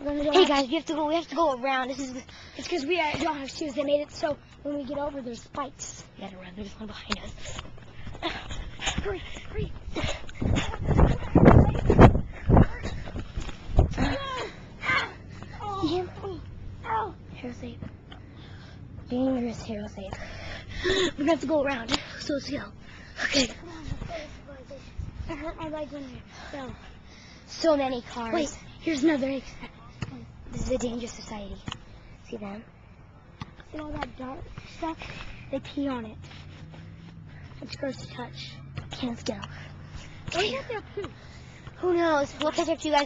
Hey guys, we have to go around. It's because we don't have shoes. They made it so when we get over, there's spikes. We gotta run. There's one behind us. Hurry, hurry. Hero safe. Dangerous hero safe. We're gonna have to go around. So let's go. Okay. I hurt my leg when I fell. So many cars. Wait, here's another exit. This is a dangerous society. See them? See all that dark stuff? They pee on it. It's gross to touch. Okay, let's go. Why is that there poop? Who knows? We'll catch up to you guys.